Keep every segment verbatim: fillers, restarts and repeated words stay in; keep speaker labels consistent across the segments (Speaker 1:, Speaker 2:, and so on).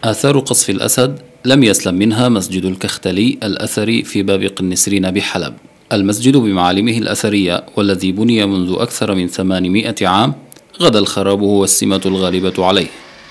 Speaker 1: آثار قصف الأسد لم يسلم منها مسجد الكختلي الأثري في باب قنسرين بحلب. المسجد بمعالمه الأثرية والذي بني منذ أكثر من ثمانمائة عام غدا الخراب هو السمة الغالبة عليه،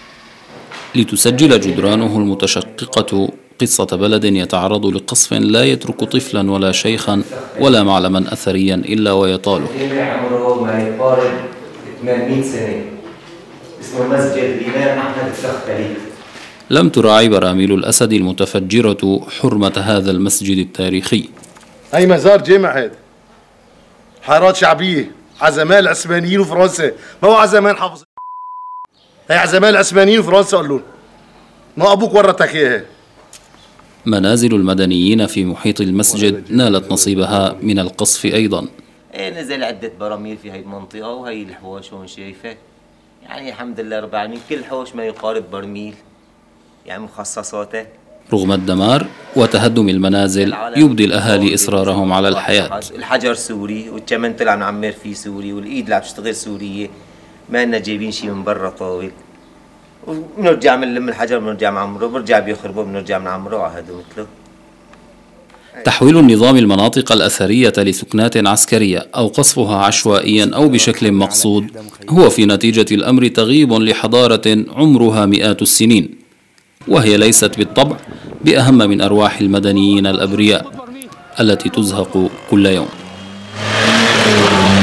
Speaker 1: لتسجل جدرانه المتشققة قصة بلد يتعرض لقصف لا يترك طفلا ولا شيخا ولا معلما أثريا إلا ويطاله.
Speaker 2: عمره ما يقارب ثمانمائة سنة، اسمه مسجد الإمام أحمد الكختلي.
Speaker 1: لم تراعي براميل الأسد المتفجرة حرمة هذا المسجد التاريخي.
Speaker 3: هي مزار جامع، هذا حارات شعبية عزمان العثمانيين وفرنسا، ما هو عزمان حافظ، هي عزمان العثمانيين وفرنسا قالون، ما أبوك ورتك إياها.
Speaker 1: منازل المدنيين في محيط المسجد نالت نصيبها من القصف أيضا.
Speaker 2: إيه نزل عدة براميل في هاي المنطقة، وهي الحوش هون شايفة، يعني الحمد لله رب العالمين كل حوش ما يقارب برميل، يعني مخصصاته.
Speaker 1: رغم الدمار وتهدم المنازل يبدي الأهالي إصرارهم على الحياة.
Speaker 2: الحجر سوري والجمن طلع نعمر فيه سوري، والإيد اللي عم تشتغل سورية، ما لنا جايبين شيء من برا طاول، وبنرجع بنلم الحجر بنرجع نعمره، برجع بيخربه بنرجع بنعمره وعهده مثله.
Speaker 1: تحويل النظام المناطق الأثرية لسكنات عسكرية أو قصفها عشوائيا أو بشكل مقصود هو في نتيجة الأمر تغييب لحضارة عمرها مئات السنين، وهي ليست بالطبع بأهم من أرواح المدنيين الأبرياء التي تزهق كل يوم.